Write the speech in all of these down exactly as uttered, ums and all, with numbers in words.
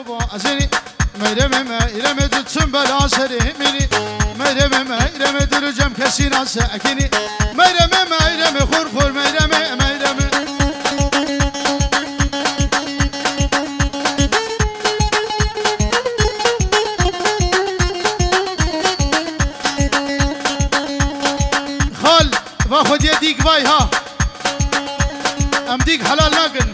بازنی میرم میرم دتم بلا سری منی میرم میرم درجم کسی نسکنی میرم میرم خور خور میرم میرم خال و خود یه دیگ وای ها ام دیگ حلال نکن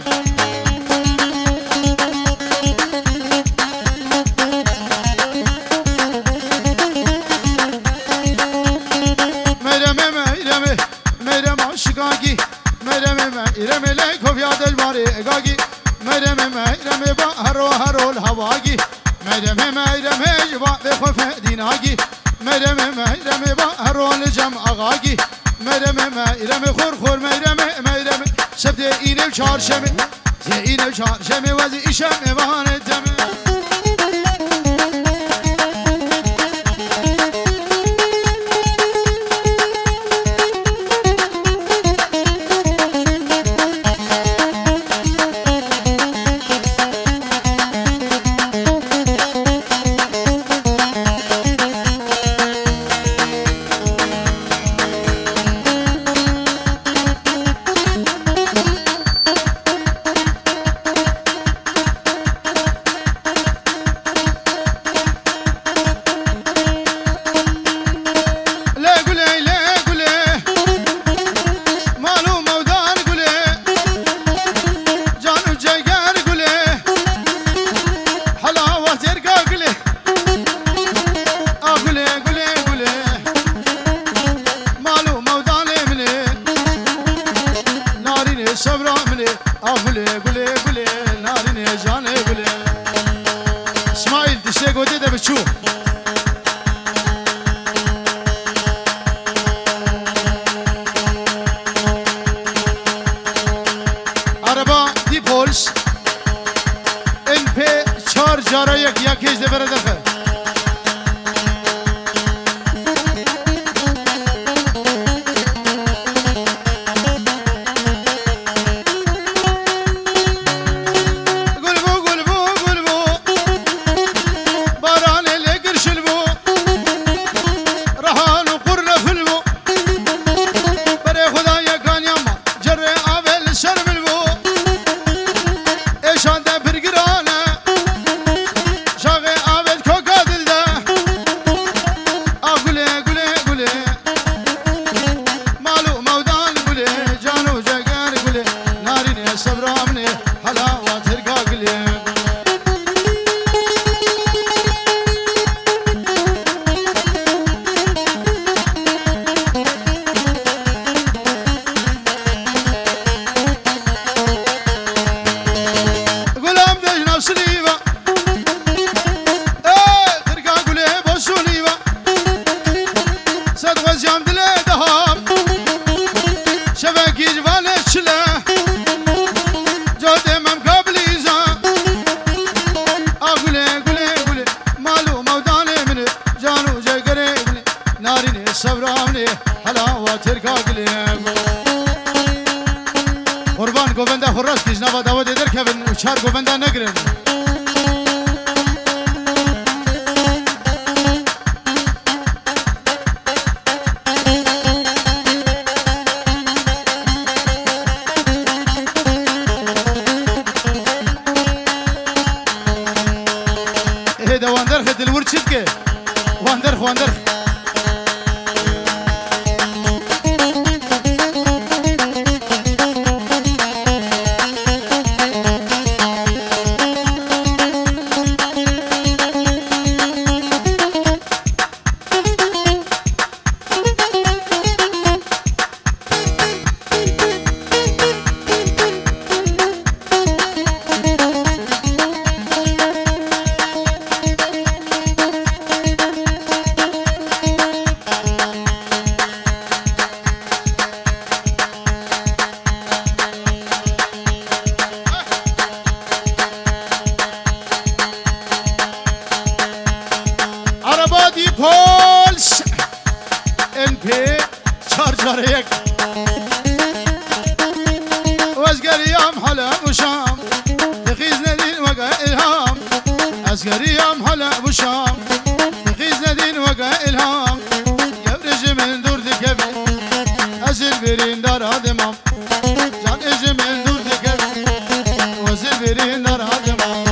گاگی میرم میرم لیکو یاد الباری گاگی میرم میرم با هرو هرو الهواگی میرم میرم با بخوف دیناگی میرم میرم با هرو الجم آقاگی میرم میرم خور خور میرم میرم سبت اینه چهارشنبه اینه چهارشنبه وزی ایشم نوانه دمه قربان گوونده خورش کش نوا دوا دیدر که بن چهار گوونده نگرن هیدا واندر خد دلور چید که واندر واندر پولس ان پی چار چار یک وزگریام حالا و شام تخیز ندین وقع الهام أسكريام هلا بشام بقيز ندين وقع إلهام يبرج من دور ذكبي أزل برين دار هدمام جان إج من دور ذكبي وزل برين دار هدمام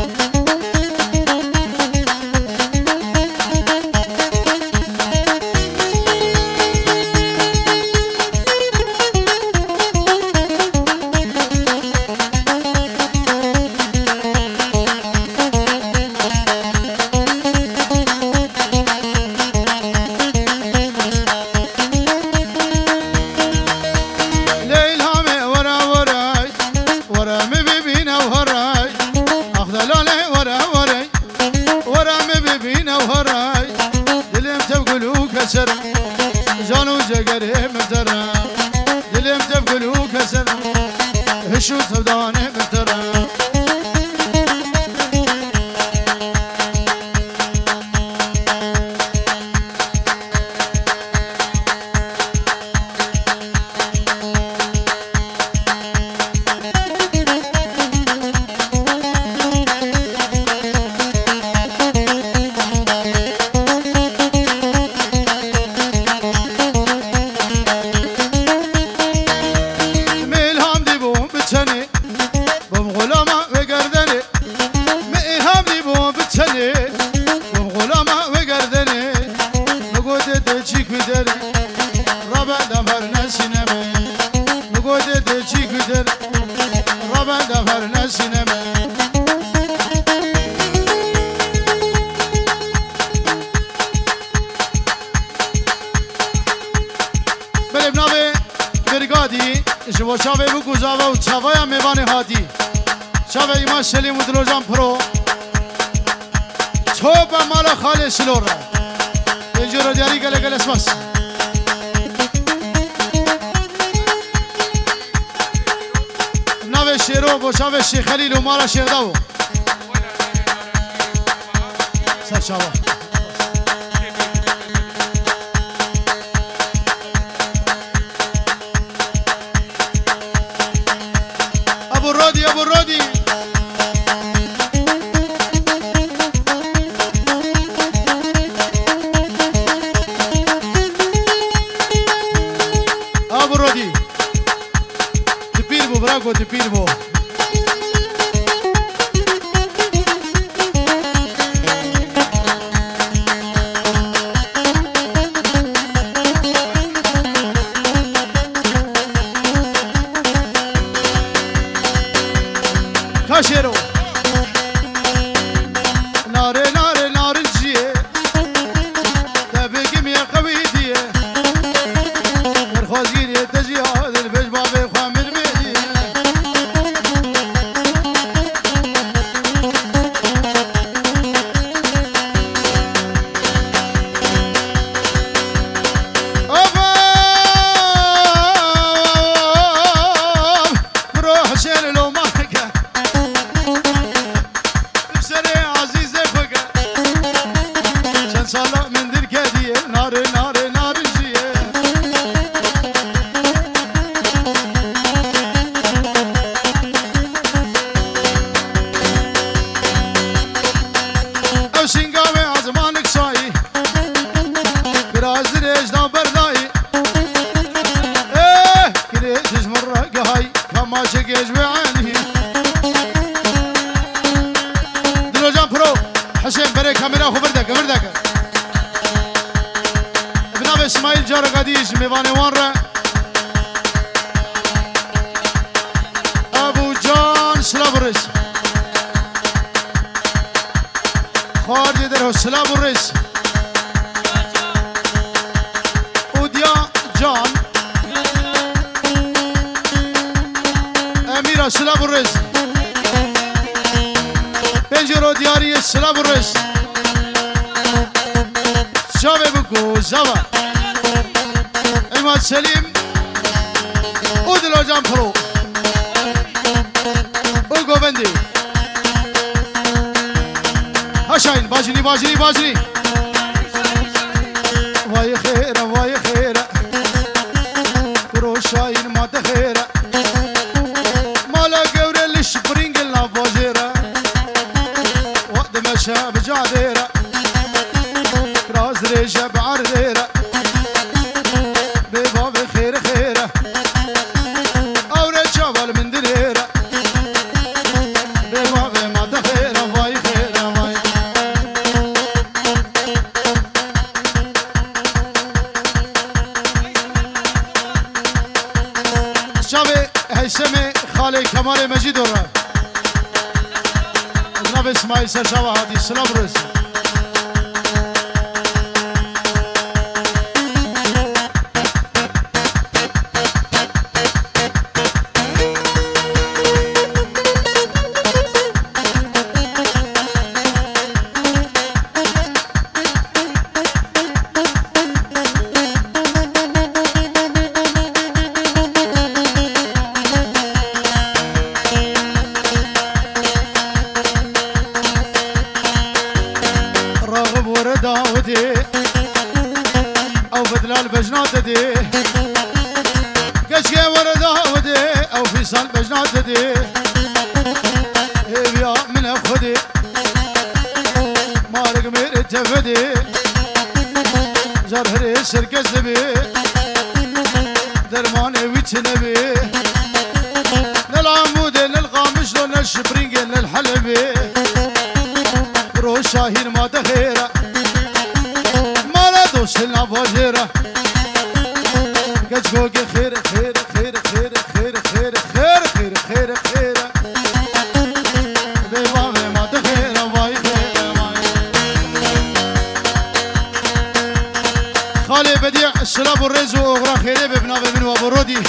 جانو جگره مفتره دلم تبقلو کسر هشو سودانه مفتره جوا شاوه بو گوزاوه و چاوه میوان هاتی شاوه ایمان شلیم و دلوجان پرو چوب مالا خالی شلور را اینجا رو دیاری گله گله اسماس نوه شیرو بو شاوه شیخ خلیل و مالا شیخ داو سر شاوه ابو رودي ابو رودي ابو رودي تبيربو براكو تبيربو كاشيرو ناري ناري ناري الجيه تبقي ميا قويديه مرخوزيني تجيهاد البيش بابي خوام المهديه أبا بروح شيل لو ماركه سالا من در کدیه ناره ناره ناره جیه او شنگاوه آزمانک سایی براز رجنا بردایی اه کلی تجمر قهاي کما شکیج بعانی دلو جان پرو حسين بري كاميرا خو بردك بردك ابن اسماعيل جار قديش ميواني وانرا ابو جان سلابوريس خارج درو سلابوريس اوديا جان اميرا سلابوريس بنجرو دياري سلابوريس شابه بكو زوا ايمان سليم ودلو جان برو وغوبندي هشاين باجري باجري باجري واي خيره واي خيره برو شاين ما تخيره مالا قوري للشبرينج النافوزيره وقت ما باشا بجاديرة راس ريشة بعرديرة بباب خير خيرة أورد شبال من دليرة بباب مادة خيرة فاي خيرة فاي شابي هيسمي خالي كمال مجيد ورا جناب اسماعيل سرشاوة هادي السلام روز او بدلال بجنات دي كشكي ورده ودي او فيصل بجنات دي يا من خدي مارق مير تفدي جرهري سركز بي درماني ويتش نبي للعمود للقامش للشبرينج للحلبي روش شاهين ما تخيره وصلنا فاجرة كتفوق خير خير خير خير خير خير خير خير خير خير بيبا ما تخير باي خير خالي بديع السلاب والرز وغرا خيري ببنا بمن وبرودي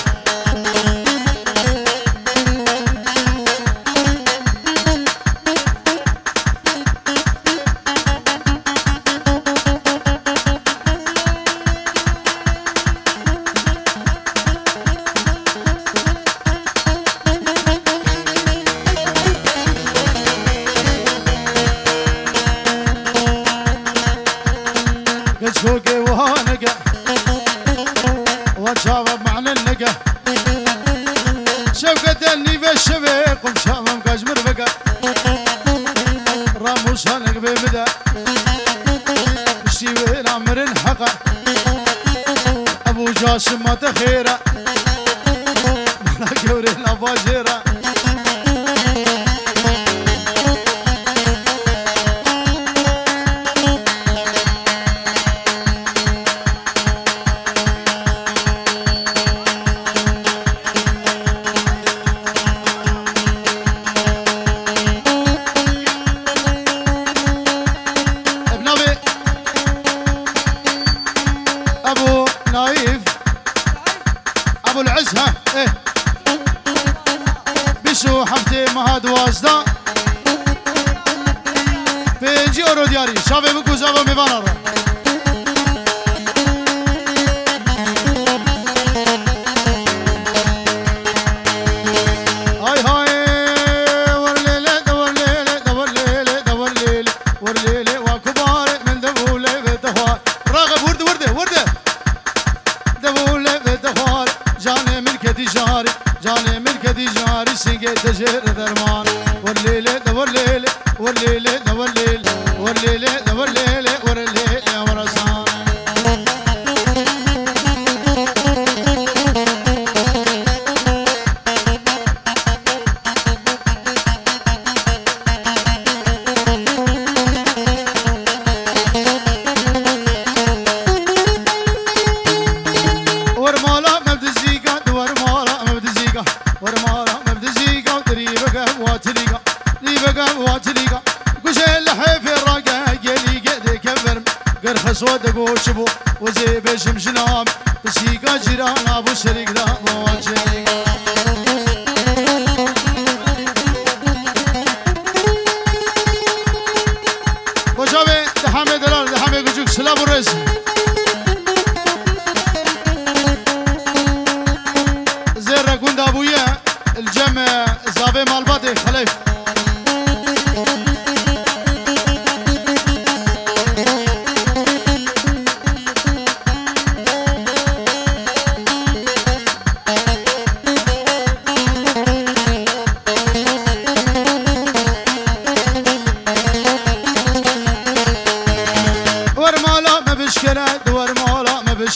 فوقي وهانقة وشابب معنا النقة شوكة النيفة الشبيق ومشامم كاجمر بقى راموس هانق بمدى الشيوين عمر الحقة ابو جاسم ما تخيرة مانا قوري الافاجيرة ابو العزها ايه بشو حفتي مهاد واسدا بيجي اورو دياري شافي بكو زابا ميفانا را هاي هاي ورليلي دورليلي دورليلي دورليلي ورليلي وكباري من دبولي بالدخوار راغب ورده ورده ورده دبولي بالدخوار جاني ملكتي جاري جاني ملكتي جاري سنقي تجير درمان والليلة والليلة والليلة والليلة والليلة والليلة والليلة يا ورسان ورمالا مبدزيقا ورمالا مبدزيقا ورمالا مبدزيقا ودريبقا واتليقا ريبقا واتليقا قشي اللحي في الرقا قلي قدي كبر قرخ سودق وشبو وزي بشم جنام بسيقا جيران ابو شريق دا موانشيقا وشابي دحامي دلال دحامي قجوك سلاب الرئيس زير ركوند ابويا الجمع زافي مالباتي خليف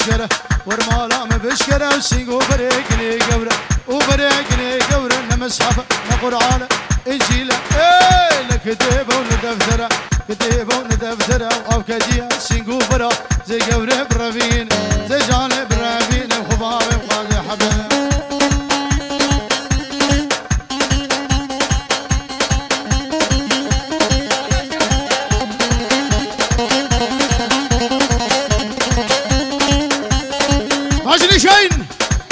بشكره ورمالا ما بشكره وسينقو بريقني قبره وبريقني قبره نمسحفه نقرعانه انجيله ايه لكتيبه وندفتره كتيبه وندفتره او كجيه سينقو برا زي قبره برافين زي جانب برافين وخباب وقاضي حبه ماجري شين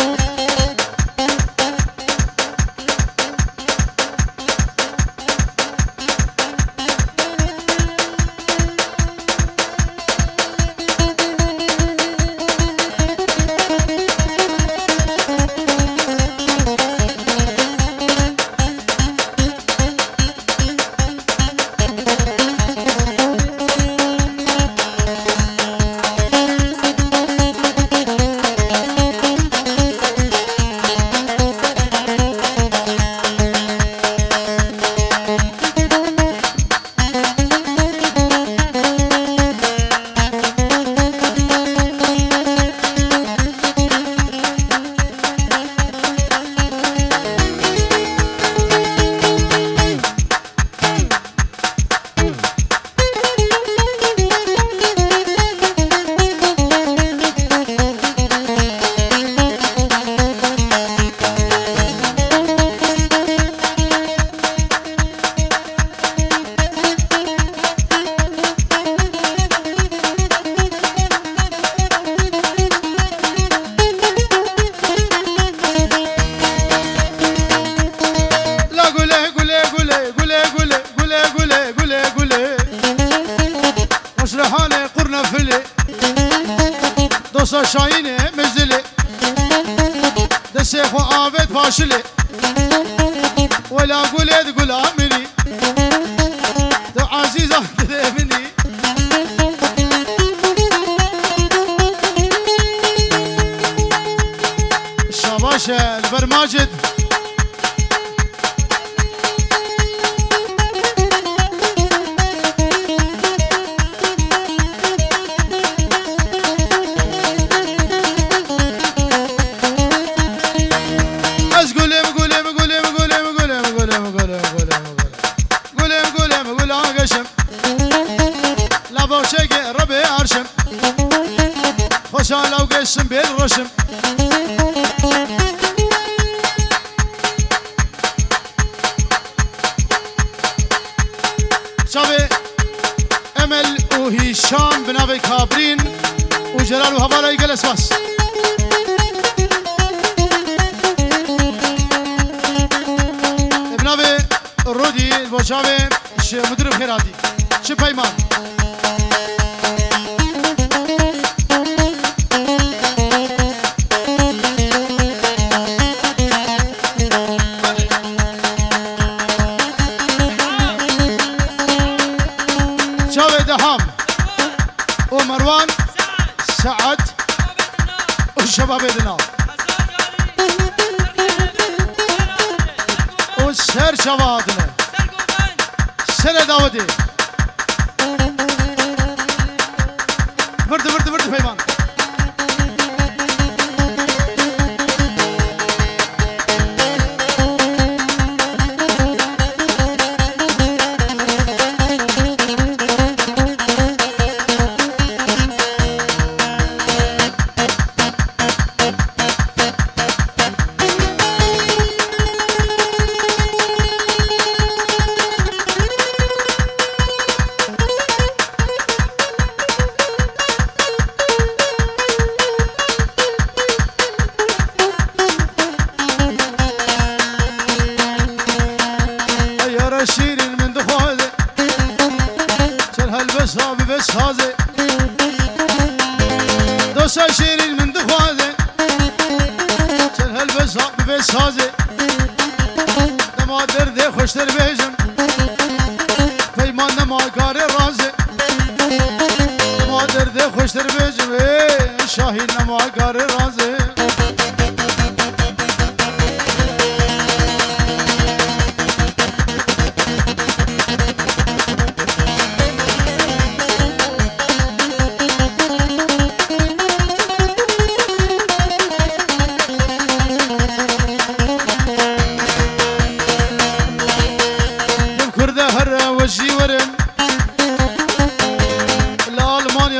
دوسا شاينه مزلي دسيخو آفت فاشلي ولا قولي تقول عملي دو عزيزة كذبني الشباشة البرماجد خوشا لو قسم بالرشم شابي امل وهشام بنابي كابرين وجلال وهبالا يجلس بس بنابي الرودي البوشابي مدرب خيراتي شو بيمان دهام ومروان سعد وشباب النار والسر شبابنا سر داودي فرد فرد فرد فيمان شيرين من دخوله شل هالبس هابي بس هذا دوسا شيرين من دخوله شل هالبس هابي بس هذا دما درده خوش در بيجم فيمان ما قاري رازه دما درده خوش در بيجم شاهين ما قاري رازه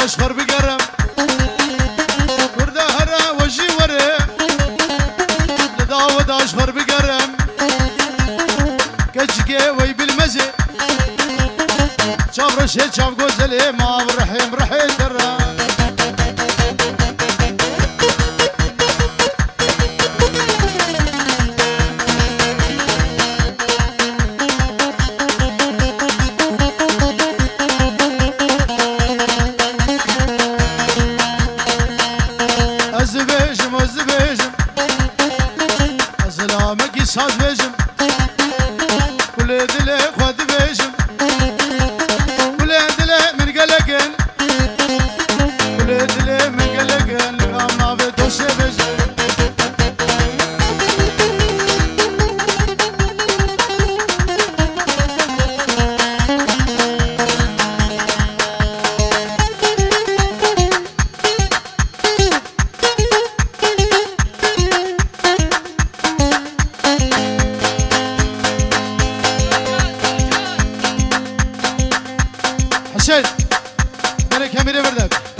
اشخر بقرم ورده هرا وجي وره لداود اشخر بقرم كجكي وي بالمزي شاف رشيد شاف قوزلي ما برحيم رحيل درا ازبيجم ازبيجم ازلامك ساز بيجم كل دلي خد بيجم كل دلي من قلقن كل دلي من قلقن لقام في دوشي بيجم حسين برك هميري بردك